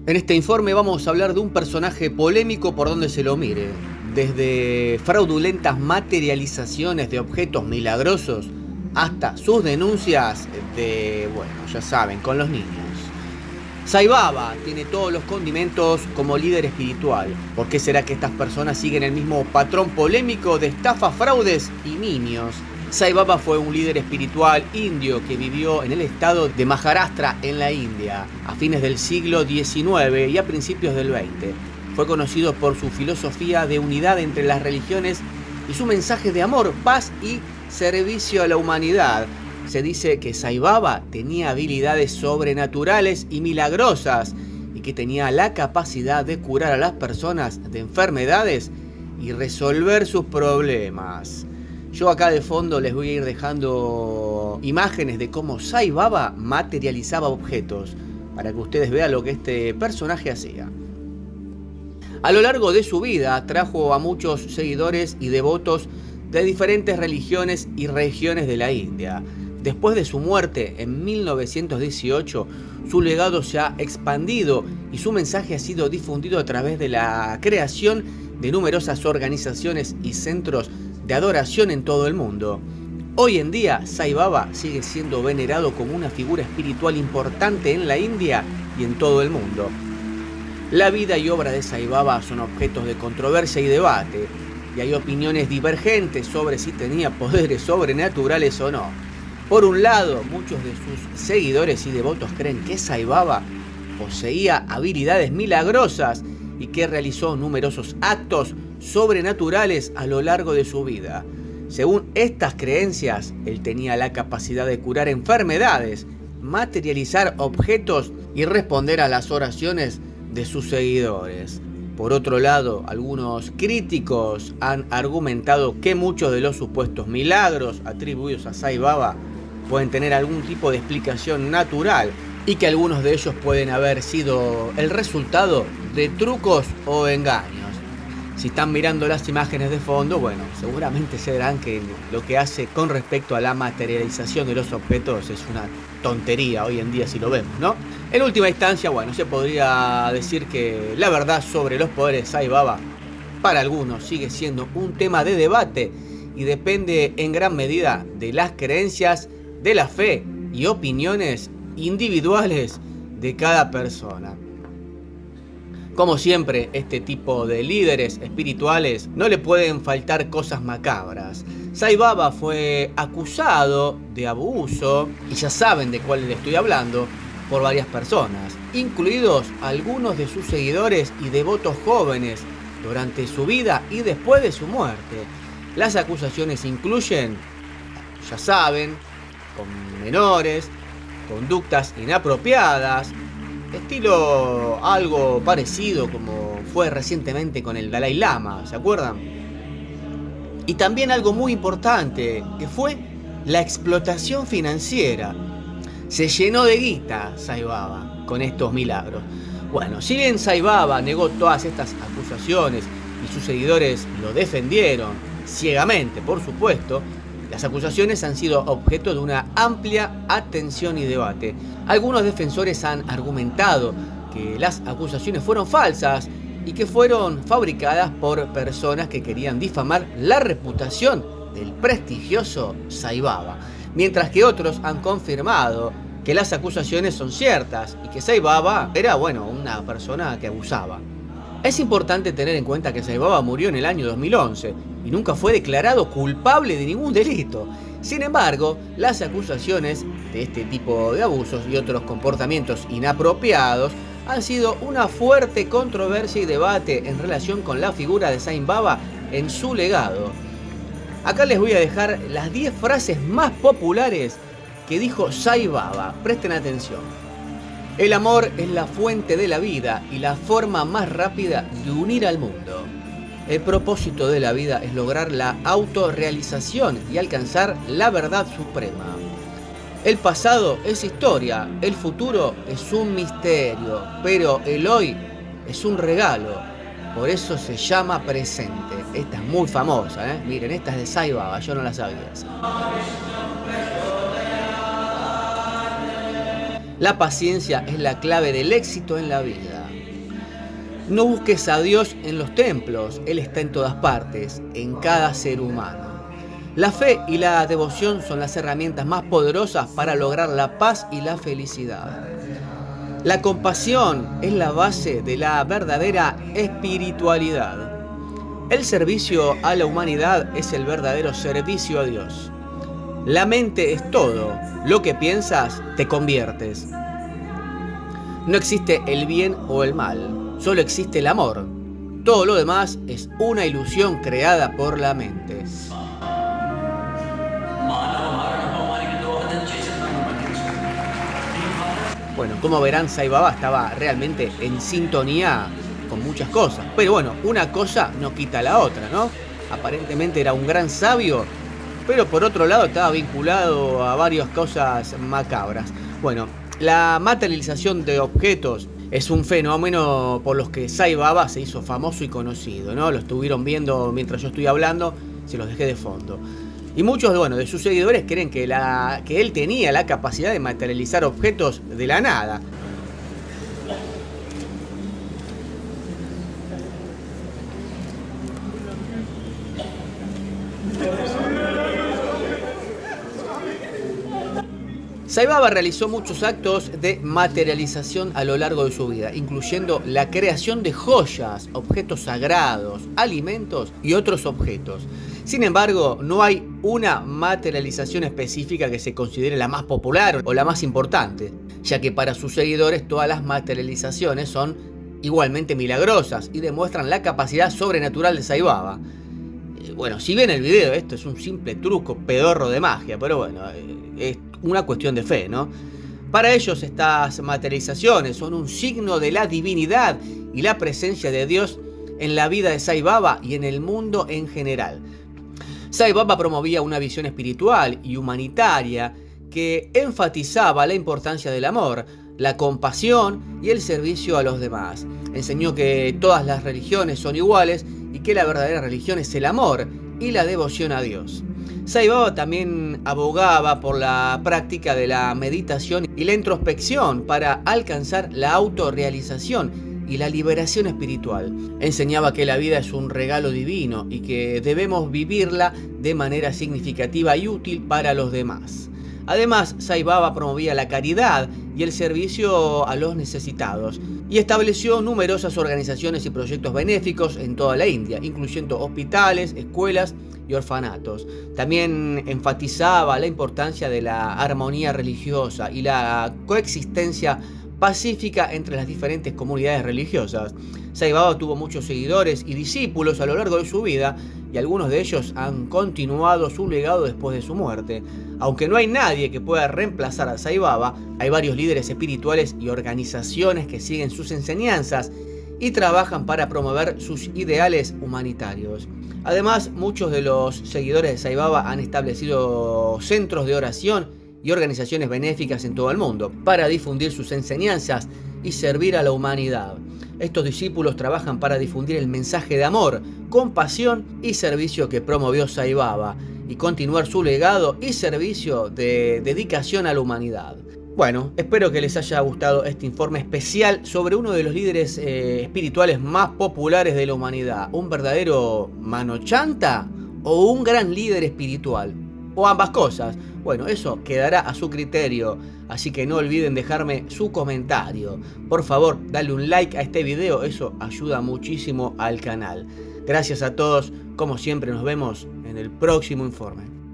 En este informe vamos a hablar de un personaje polémico por donde se lo mire, desde fraudulentas materializaciones de objetos milagrosos hasta sus denuncias de, bueno, ya saben, con los niños. Sai Baba tiene todos los condimentos como líder espiritual. ¿Por qué será que estas personas siguen el mismo patrón polémico de estafas, fraudes y niños? Sai Baba fue un líder espiritual indio que vivió en el estado de Maharashtra en la India a fines del siglo XIX y a principios del XX. Fue conocido por su filosofía de unidad entre las religiones y su mensaje de amor, paz y servicio a la humanidad. Se dice que Sai Baba tenía habilidades sobrenaturales y milagrosas y que tenía la capacidad de curar a las personas de enfermedades y resolver sus problemas. Yo acá de fondo les voy a ir dejando imágenes de cómo Sai Baba materializaba objetos para que ustedes vean lo que este personaje hacía. A lo largo de su vida trajo a muchos seguidores y devotos de diferentes religiones y regiones de la India. Después de su muerte en 1918, su legado se ha expandido y su mensaje ha sido difundido a través de la creación de numerosas organizaciones y centros de adoración en todo el mundo. Hoy en día, Sai Baba sigue siendo venerado como una figura espiritual importante en la India y en todo el mundo. La vida y obra de Sai Baba son objetos de controversia y debate, y hay opiniones divergentes sobre si tenía poderes sobrenaturales o no. Por un lado, muchos de sus seguidores y devotos creen que Sai Baba poseía habilidades milagrosas y que realizó numerosos actos sobrenaturales a lo largo de su vida. Según estas creencias, él tenía la capacidad de curar enfermedades, materializar objetos y responder a las oraciones de sus seguidores. Por otro lado, algunos críticos han argumentado que muchos de los supuestos milagros atribuidos a Sai Baba pueden tener algún tipo de explicación natural y que algunos de ellos pueden haber sido el resultado de trucos o engaños. Si están mirando las imágenes de fondo, bueno, seguramente se verán que lo que hace con respecto a la materialización de los objetos es una tontería hoy en día si lo vemos, ¿no? En última instancia, bueno, se podría decir que la verdad sobre los poderes de Sai Baba para algunos sigue siendo un tema de debate y depende en gran medida de las creencias, de la fe y opiniones individuales de cada persona. Como siempre, este tipo de líderes espirituales no le pueden faltar cosas macabras. Sai Baba fue acusado de abuso, y ya saben de cuál les estoy hablando, por varias personas, incluidos algunos de sus seguidores y devotos jóvenes durante su vida y después de su muerte. Las acusaciones incluyen, ya saben, con menores, conductas inapropiadas, estilo algo parecido como fue recientemente con el Dalai Lama, ¿se acuerdan? Y también algo muy importante, que fue la explotación financiera. Se llenó de guita Sai Baba con estos milagros. Bueno, si bien Sai Baba negó todas estas acusaciones y sus seguidores lo defendieron ciegamente, por supuesto, las acusaciones han sido objeto de una amplia atención y debate. Algunos defensores han argumentado que las acusaciones fueron falsas y que fueron fabricadas por personas que querían difamar la reputación del prestigioso Sai Baba, mientras que otros han confirmado que las acusaciones son ciertas y que Sai Baba era, bueno, una persona que abusaba. Es importante tener en cuenta que Sai Baba murió en el año 2011 y nunca fue declarado culpable de ningún delito. Sin embargo, las acusaciones de este tipo de abusos y otros comportamientos inapropiados han sido una fuerte controversia y debate en relación con la figura de Sai Baba en su legado. Acá les voy a dejar las 10 frases más populares que dijo Sai Baba. Presten atención. El amor es la fuente de la vida y la forma más rápida de unir al mundo. El propósito de la vida es lograr la autorrealización y alcanzar la verdad suprema. El pasado es historia, el futuro es un misterio, pero el hoy es un regalo. Por eso se llama presente. Esta es muy famosa, ¿eh? Miren, esta es de Sai Baba, yo no la sabía. La paciencia es la clave del éxito en la vida. No busques a Dios en los templos, Él está en todas partes, en cada ser humano. La fe y la devoción son las herramientas más poderosas para lograr la paz y la felicidad. La compasión es la base de la verdadera espiritualidad. El servicio a la humanidad es el verdadero servicio a Dios. La mente es todo, lo que piensas te conviertes. No existe el bien o el mal, solo existe el amor. Todo lo demás es una ilusión creada por la mente. Bueno, como verán, Sai Baba estaba realmente en sintonía con muchas cosas. Pero bueno, una cosa no quita la otra, ¿no? Aparentemente era un gran sabio, pero por otro lado estaba vinculado a varias cosas macabras. Bueno, la materialización de objetos es un fenómeno por los que Sai Baba se hizo famoso y conocido, ¿no? Lo estuvieron viendo mientras yo estoy hablando, se los dejé de fondo. Y muchos, bueno, de sus seguidores creen que él tenía la capacidad de materializar objetos de la nada. Sai Baba realizó muchos actos de materialización a lo largo de su vida, incluyendo la creación de joyas, objetos sagrados, alimentos y otros objetos. Sin embargo, no hay una materialización específica que se considere la más popular o la más importante, ya que para sus seguidores todas las materializaciones son igualmente milagrosas y demuestran la capacidad sobrenatural de Sai Baba. Bueno, si ven el video, esto es un simple truco pedorro de magia, pero bueno, es una cuestión de fe, ¿no? Para ellos estas materializaciones son un signo de la divinidad y la presencia de Dios en la vida de Sai Baba y en el mundo en general. Sai Baba promovía una visión espiritual y humanitaria que enfatizaba la importancia del amor, la compasión y el servicio a los demás. Enseñó que todas las religiones son iguales y que la verdadera religión es el amor y la devoción a Dios. Sai Baba también abogaba por la práctica de la meditación y la introspección para alcanzar la autorrealización y la liberación espiritual. Enseñaba que la vida es un regalo divino y que debemos vivirla de manera significativa y útil para los demás. Además, Sai Baba promovía la caridad y el servicio a los necesitados y estableció numerosas organizaciones y proyectos benéficos en toda la India, incluyendo hospitales, escuelas y orfanatos. También enfatizaba la importancia de la armonía religiosa y la coexistencia pacífica entre las diferentes comunidades religiosas. Sai Baba tuvo muchos seguidores y discípulos a lo largo de su vida y algunos de ellos han continuado su legado después de su muerte. Aunque no hay nadie que pueda reemplazar a Sai Baba, hay varios líderes espirituales y organizaciones que siguen sus enseñanzas y trabajan para promover sus ideales humanitarios. Además, muchos de los seguidores de Sai Baba han establecido centros de oración y organizaciones benéficas en todo el mundo para difundir sus enseñanzas y servir a la humanidad. Estos discípulos trabajan para difundir el mensaje de amor, compasión y servicio que promovió Sai Baba y continuar su legado y servicio de dedicación a la humanidad. Bueno, espero que les haya gustado este informe especial sobre uno de los líderes espirituales más populares de la humanidad. ¿Un verdadero mano chanta o un gran líder espiritual? O ambas cosas. Bueno, eso quedará a su criterio, así que no olviden dejarme su comentario. Por favor, dale un like a este video, eso ayuda muchísimo al canal. Gracias a todos, como siempre nos vemos en el próximo informe.